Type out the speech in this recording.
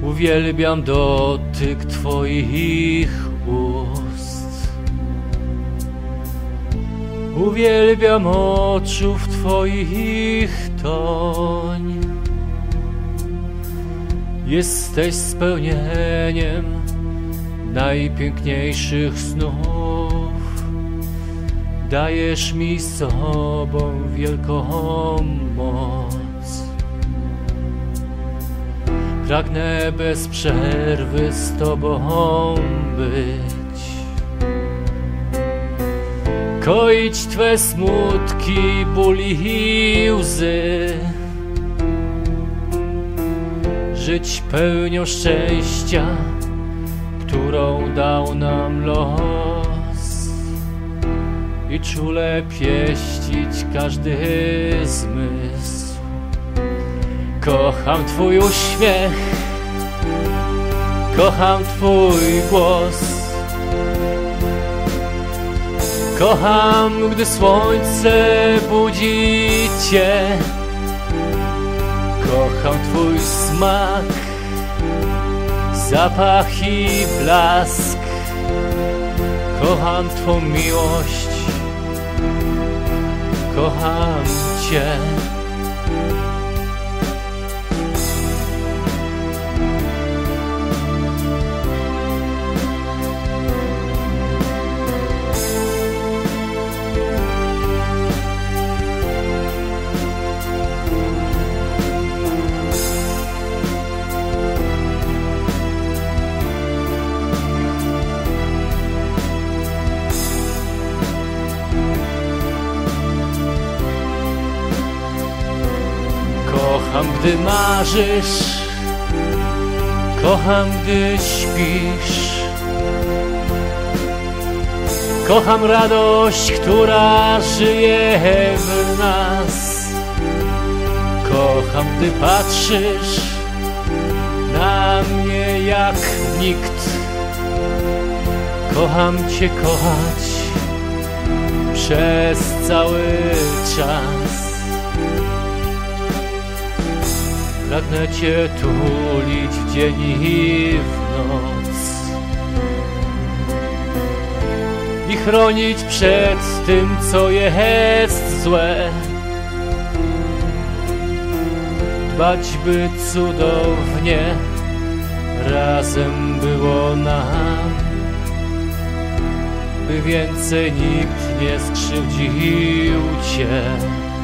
Uwielbiam dotyk Twoich ust. Uwielbiam oczów Twoich toń. Jesteś spełnieniem najpiękniejszych snów. Dajesz mi sobą wielką moc. Pragnę bez przerwy z Tobą być. Koić Twe smutki, ból i łzy. Żyć pełnią szczęścia, którą dał nam los. I czule pieścić każdy zmysł. Kocham Twój uśmiech, kocham Twój głos. Kocham, gdy słońce budzi Cię. Kocham Twój smak, zapach i blask. Kocham Twą miłość, kocham Cię. Kocham, gdy marzysz, kocham, gdy śpisz. Kocham radość, która żyje w nas. Kocham, gdy patrzysz na mnie jak nikt. Kocham Cię kochać przez cały czas. Pragnę Cię tulić w dzień i w noc i chronić przed tym, co jest złe. Dbać, by cudownie razem było nam, by więcej nikt nie skrzywdził Cię.